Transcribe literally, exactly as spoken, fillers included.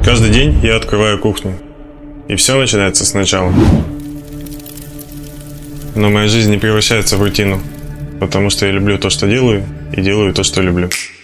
Каждый день я открываю кухню, и все начинается сначала. Но моя жизнь не превращается в рутину, потому что я люблю то, что делаю, и делаю то, что люблю.